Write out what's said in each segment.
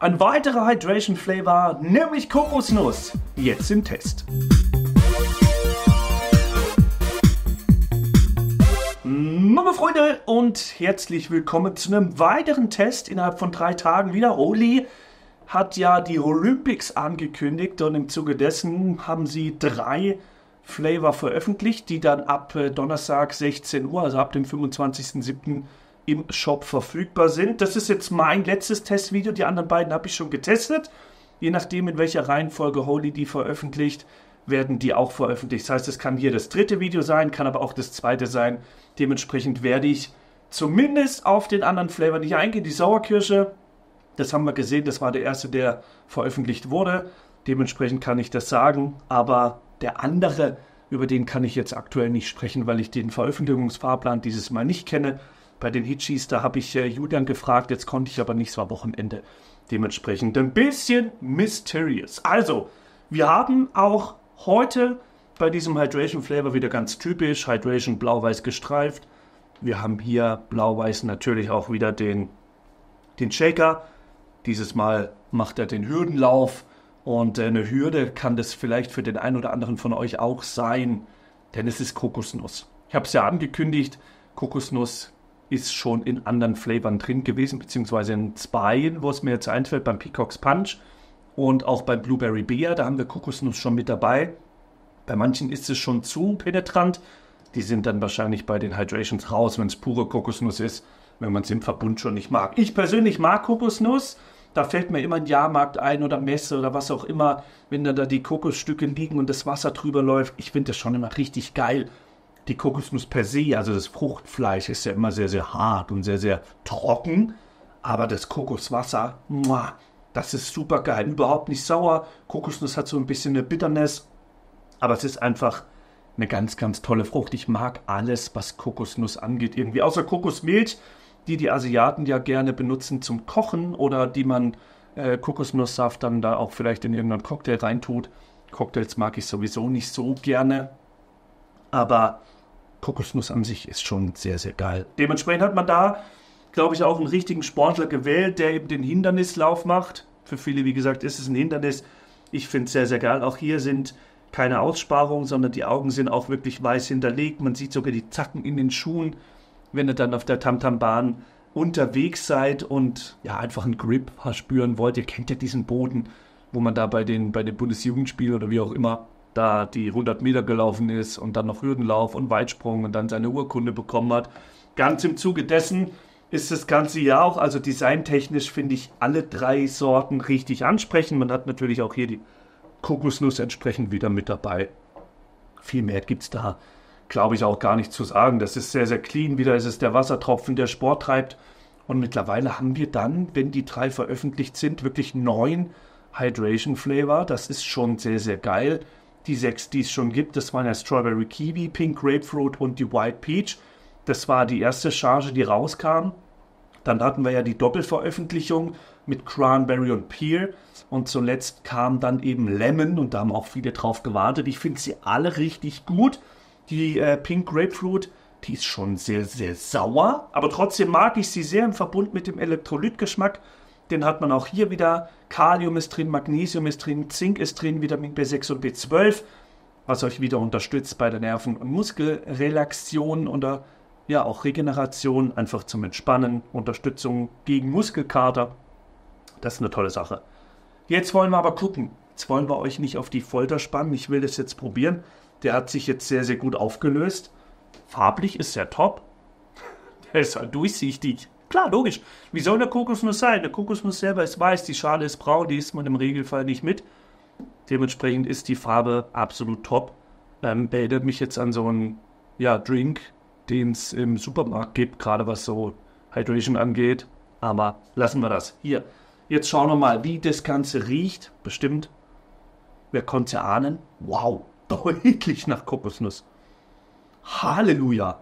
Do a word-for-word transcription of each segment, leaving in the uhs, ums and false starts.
Ein weiterer Hydration Flavor, nämlich Kokosnuss. Jetzt im Test. Liebe Freunde und herzlich willkommen zu einem weiteren Test innerhalb von drei Tagen wieder. Oli hat ja die Olympics angekündigt und im Zuge dessen haben sie drei Flavor veröffentlicht, die dann ab Donnerstag sechzehn Uhr, also ab dem fünfundzwanzigsten siebten im Shop verfügbar sind. Das ist jetzt mein letztes Testvideo, die anderen beiden habe ich schon getestet. Je nachdem, in welcher Reihenfolge Holy die veröffentlicht, werden die auch veröffentlicht. Das heißt, es kann hier das dritte Video sein, kann aber auch das zweite sein. Dementsprechend werde ich zumindest auf den anderen Flavor nicht eingehen. Die Sauerkirsche, das haben wir gesehen, das war der erste, der veröffentlicht wurde. Dementsprechend kann ich das sagen, aber der andere, über den kann ich jetzt aktuell nicht sprechen, weil ich den Veröffentlichungsfahrplan dieses Mal nicht kenne. Bei den Hitchis, da habe ich äh, Julian gefragt, jetzt konnte ich aber nicht, es war Wochenende. Dementsprechend ein bisschen mysterious. Also, wir haben auch heute bei diesem Hydration Flavor wieder ganz typisch, Hydration blau-weiß gestreift. Wir haben hier blau-weiß natürlich auch wieder den, den Shaker. Dieses Mal macht er den Hürdenlauf und äh, eine Hürde kann das vielleicht für den einen oder anderen von euch auch sein, denn es ist Kokosnuss. Ich habe es ja angekündigt, Kokosnuss ist schon in anderen Flavoren drin gewesen, beziehungsweise in zwei, wo es mir jetzt einfällt, beim Peacock's Punch und auch beim Blueberry Beer, da haben wir Kokosnuss schon mit dabei. Bei manchen ist es schon zu penetrant, die sind dann wahrscheinlich bei den Hydrations raus, wenn es pure Kokosnuss ist, wenn man es im Verbund schon nicht mag. Ich persönlich mag Kokosnuss, da fällt mir immer ein Jahrmarkt ein oder Messe oder was auch immer, wenn dann da die Kokosstücke liegen und das Wasser drüber läuft. Ich finde das schon immer richtig geil. Die Kokosnuss per se, also das Fruchtfleisch, ist ja immer sehr, sehr hart und sehr, sehr trocken. Aber das Kokoswasser, muah, das ist super geil. Überhaupt nicht sauer. Kokosnuss hat so ein bisschen eine Bitterness. Aber es ist einfach eine ganz, ganz tolle Frucht. Ich mag alles, was Kokosnuss angeht irgendwie. Außer Kokosmilch, die die Asiaten ja gerne benutzen zum Kochen. Oder die man äh, Kokosnusssaft dann da auch vielleicht in irgendeinen Cocktail reintut. Cocktails mag ich sowieso nicht so gerne. Aber Kokosnuss an sich ist schon sehr, sehr geil. Dementsprechend hat man da, glaube ich, auch einen richtigen Sportler gewählt, der eben den Hindernislauf macht. Für viele, wie gesagt, ist es ein Hindernis. Ich finde es sehr, sehr geil. Auch hier sind keine Aussparungen, sondern die Augen sind auch wirklich weiß hinterlegt. Man sieht sogar die Zacken in den Schuhen, wenn ihr dann auf der Tamtam-Bahn unterwegs seid und ja einfach einen Grip spüren wollt. Ihr kennt ja diesen Boden, wo man da bei den, bei den Bundesjugendspielen oder wie auch immer da die hundert Meter gelaufen ist und dann noch Hürdenlauf und Weitsprung und dann seine Urkunde bekommen hat. Ganz im Zuge dessen ist das Ganze ja auch, also designtechnisch finde ich alle drei Sorten richtig ansprechend. Man hat natürlich auch hier die Kokosnuss entsprechend wieder mit dabei. Viel mehr gibt es da, glaube ich, auch gar nicht zu sagen. Das ist sehr, sehr clean. Wieder ist es der Wassertropfen, der Sport treibt. Und mittlerweile haben wir dann, wenn die drei veröffentlicht sind, wirklich neun Hydration Flavor. Das ist schon sehr, sehr geil. Die sechs, die es schon gibt, das waren ja Strawberry Kiwi, Pink Grapefruit und die White Peach. Das war die erste Charge, die rauskam. Dann hatten wir ja die Doppelveröffentlichung mit Cranberry und Pear. Und zuletzt kam dann eben Lemon und da haben auch viele drauf gewartet. Ich finde sie alle richtig gut. Die äh, Pink Grapefruit, die ist schon sehr, sehr sauer. Aber trotzdem mag ich sie sehr im Verbund mit dem Elektrolytgeschmack. Den hat man auch hier wieder. Kalium ist drin, Magnesium ist drin, Zink ist drin, Vitamin B sechs und B zwölf, was euch wieder unterstützt bei der Nerven- und Muskelrelaxation oder ja auch Regeneration, einfach zum Entspannen, Unterstützung gegen Muskelkater. Das ist eine tolle Sache. Jetzt wollen wir aber gucken. Jetzt wollen wir euch nicht auf die Folter spannen. Ich will das jetzt probieren. Der hat sich jetzt sehr, sehr gut aufgelöst. Farblich ist er top. Der ist halt durchsichtig. Klar, logisch. Wie soll eine Kokosnuss sein? Eine Kokosnuss selber ist weiß, die Schale ist braun, die isst man im Regelfall nicht mit. Dementsprechend ist die Farbe absolut top. Ähm, erinnert mich jetzt an so einen ja, Drink, den es im Supermarkt gibt, gerade was so Hydration angeht. Aber lassen wir das. Hier, jetzt schauen wir mal, wie das Ganze riecht. Bestimmt, wer konnte es ja ahnen? Wow, deutlich nach Kokosnuss. Halleluja.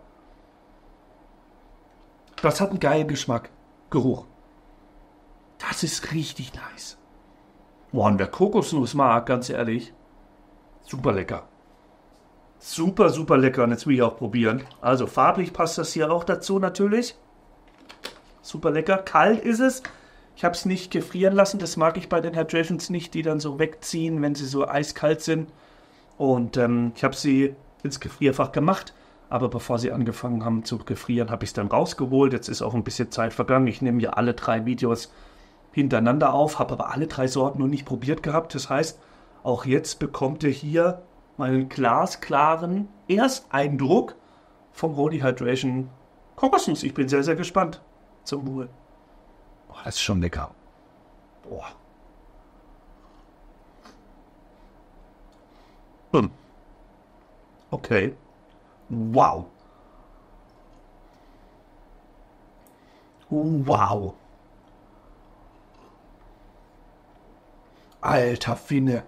Das hat einen geilen Geschmack. Geruch. Das ist richtig nice. Boah, und wer Kokosnuss mag, ganz ehrlich, super lecker. Super, super lecker. Und jetzt will ich auch probieren. Also farblich passt das hier auch dazu natürlich. Super lecker. Kalt ist es. Ich Ich habe es nicht gefrieren lassen, das mag ich bei den Hydrations nicht, die dann so wegziehen, wenn sie so eiskalt sind. Und ähm, ich habe sie ins Gefrierfach gemacht, aber bevor sie angefangen haben zu gefrieren, habe ich es dann rausgeholt. Jetzt ist auch ein bisschen Zeit vergangen. Ich nehme ja alle drei Videos hintereinander auf, habe aber alle drei Sorten noch nicht probiert gehabt. Das heißt, auch jetzt bekommt ihr hier meinen glasklaren Ersteindruck vom Holy Hydration Kokosnuss. Ich bin sehr, sehr gespannt. Zum Wohl. Oh, das ist schon lecker. Boah. Hm. Okay. Wow. Wow. Alter Finne.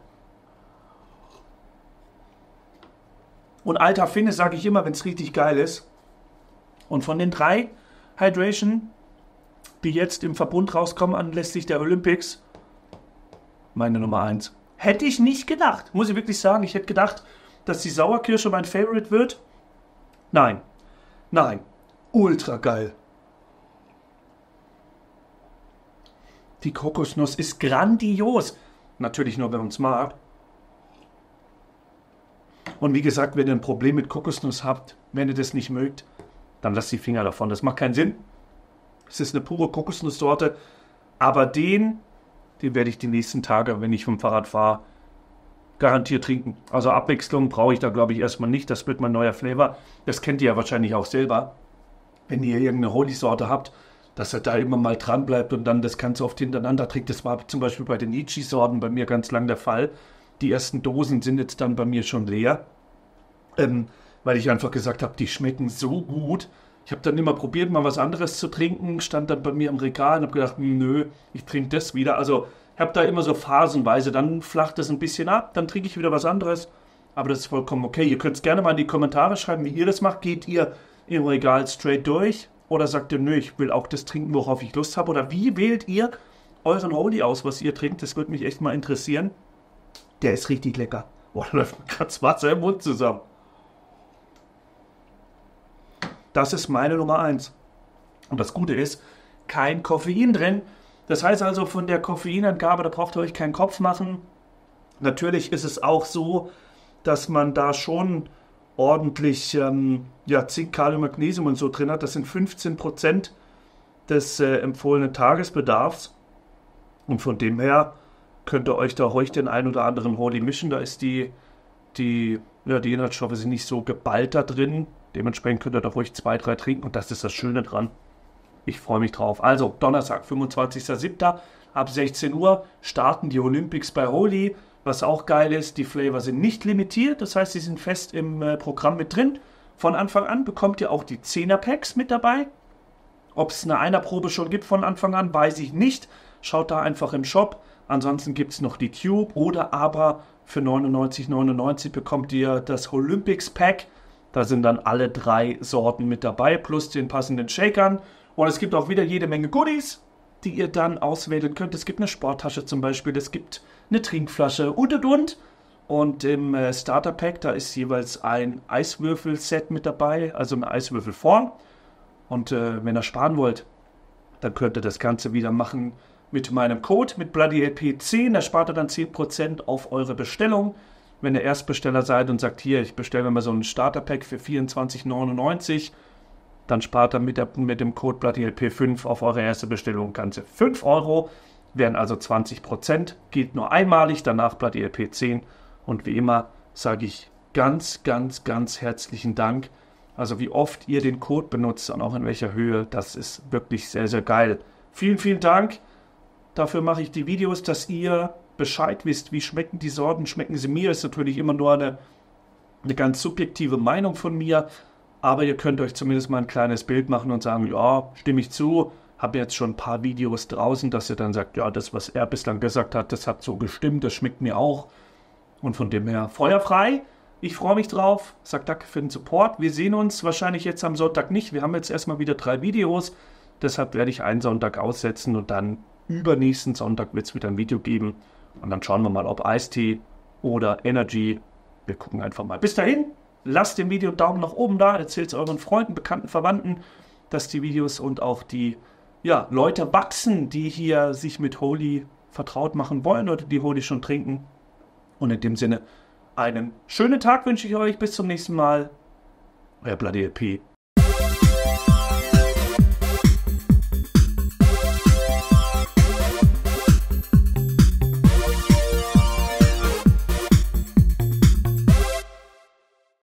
Und alter Finne sage ich immer, wenn es richtig geil ist. Und von den drei Hydration, die jetzt im Verbund rauskommen anlässlich der Olympics, meine Nummer eins. Hätte ich nicht gedacht, muss ich wirklich sagen. Ich hätte gedacht, dass die Sauerkirsche mein Favorite wird. Nein, nein, ultra geil. Die Kokosnuss ist grandios. Natürlich nur, wenn man es mag. Und wie gesagt, wenn ihr ein Problem mit Kokosnuss habt, wenn ihr das nicht mögt, dann lasst die Finger davon. Das macht keinen Sinn. Es ist eine pure Kokosnusssorte. Aber den, den werde ich die nächsten Tage, wenn ich vom Fahrrad fahre, garantiert trinken. Also Abwechslung brauche ich da, glaube ich, erstmal nicht. Das wird mein neuer Flavor. Das kennt ihr ja wahrscheinlich auch selber. Wenn ihr irgendeine Holy-Sorte habt, dass er da immer mal dran bleibt und dann das Ganze oft hintereinander trinkt. Das war zum Beispiel bei den Ichi-Sorten bei mir ganz lang der Fall. Die ersten Dosen sind jetzt dann bei mir schon leer, ähm, weil ich einfach gesagt habe, die schmecken so gut. Ich habe dann immer probiert, mal was anderes zu trinken, stand dann bei mir im Regal und habe gedacht, nö, ich trinke das wieder. Also ich habe da immer so phasenweise, dann flacht es ein bisschen ab, dann trinke ich wieder was anderes. Aber das ist vollkommen okay. Ihr könnt es gerne mal in die Kommentare schreiben, wie ihr das macht. Geht ihr im Regal straight durch oder sagt ihr, nö, ich will auch das trinken, worauf ich Lust habe? Oder wie wählt ihr euren Holy aus, was ihr trinkt? Das würde mich echt mal interessieren. Der ist richtig lecker. Boah, da läuft mir gerade das Wasser im Mund zusammen. Das ist meine Nummer eins. Und das Gute ist, kein Koffein drin. Das heißt also, von der Koffeinangabe, da braucht ihr euch keinen Kopf machen. Natürlich ist es auch so, dass man da schon ordentlich ähm, ja, Zink, Kalium, Magnesium und so drin hat. Das sind fünfzehn Prozent des äh, empfohlenen Tagesbedarfs. Und von dem her könnt ihr euch da ruhig den ein oder anderen Holy mischen. Da ist die, die, ja, die Inhaltsstoffe sind nicht so geballt da drin. Dementsprechend könnt ihr da ruhig zwei, drei trinken. Und das ist das Schöne dran. Ich freue mich drauf. Also, Donnerstag, fünfundzwanzigster siebter ab sechzehn Uhr starten die Olympics bei Holy. Was auch geil ist, die Flavor sind nicht limitiert. Das heißt, sie sind fest im äh, Programm mit drin. Von Anfang an bekommt ihr auch die zehner-Packs mit dabei. Ob es eine Einer-Probe schon gibt von Anfang an, weiß ich nicht. Schaut da einfach im Shop. Ansonsten gibt es noch die Tube oder aber für neunundneunzig neunundneunzig bekommt ihr das Olympics Pack. Da sind dann alle drei Sorten mit dabei, plus den passenden Shakern. Und es gibt auch wieder jede Menge Goodies, die ihr dann auswählen könnt. Es gibt eine Sporttasche zum Beispiel, es gibt eine Trinkflasche und und und. Und im äh, Starter Pack, da ist jeweils ein Eiswürfel-Set mit dabei, also eine Eiswürfelform. Und äh, wenn ihr sparen wollt, dann könnt ihr das Ganze wieder machen mit meinem Code, mit BloodyLP zehn. Da spart ihr dann zehn Prozent auf eure Bestellung. Wenn ihr Erstbesteller seid und sagt, hier, ich bestelle mir mal so ein Starter-Pack für vierundzwanzig neunundneunzig, dann spart ihr mit, der, mit dem Code BloodyLP fünf auf eure erste Bestellung ganze fünf Euro. Wären also zwanzig Prozent. Geht nur einmalig, danach BloodyLP zehn. Und wie immer sage ich ganz, ganz, ganz herzlichen Dank. Also wie oft ihr den Code benutzt und auch in welcher Höhe, das ist wirklich sehr, sehr geil. Vielen, vielen Dank. Dafür mache ich die Videos, dass ihr Bescheid wisst, wie schmecken die Sorten. Schmecken sie mir, ist natürlich immer nur eine, eine ganz subjektive Meinung von mir. Aber ihr könnt euch zumindest mal ein kleines Bild machen und sagen, ja, stimme ich zu. Habe jetzt schon ein paar Videos draußen, dass ihr dann sagt, ja, das, was er bislang gesagt hat, das hat so gestimmt, das schmeckt mir auch. Und von dem her feuerfrei. Ich freue mich drauf. Sag danke für den Support. Wir sehen uns wahrscheinlich jetzt am Sonntag nicht. Wir haben jetzt erstmal wieder drei Videos. Deshalb werde ich einen Sonntag aussetzen und dann übernächsten Sonntag wird es wieder ein Video geben. Und dann schauen wir mal, ob Eistee oder Energy. Wir gucken einfach mal. Bis dahin, lasst dem Video einen Daumen nach oben da. Erzählt es euren Freunden, Bekannten, Verwandten, dass die Videos und auch die ja, Leute wachsen, die hier sich mit Holy vertraut machen wollen oder die Holy schon trinken. Und in dem Sinne, einen schönen Tag wünsche ich euch. Bis zum nächsten Mal. Euer Bloody L P.